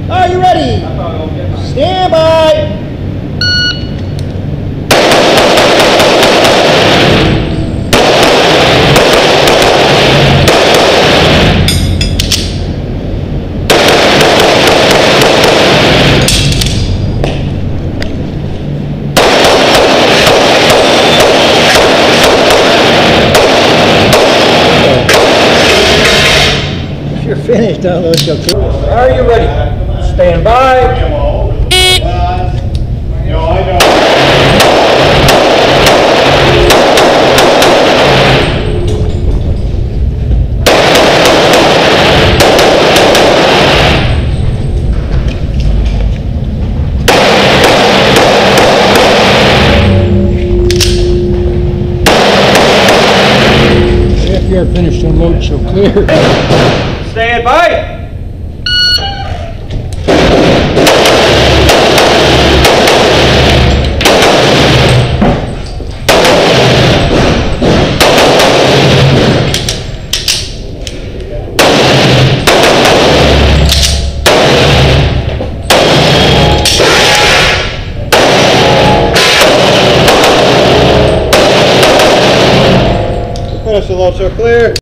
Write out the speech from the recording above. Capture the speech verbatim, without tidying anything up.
Are you ready? Stand by. If you're finished, I'll let you go. Are you ready? Stand by. No, I know. If you're finished, unload, so clear. Stand by. Finish the load, so clear.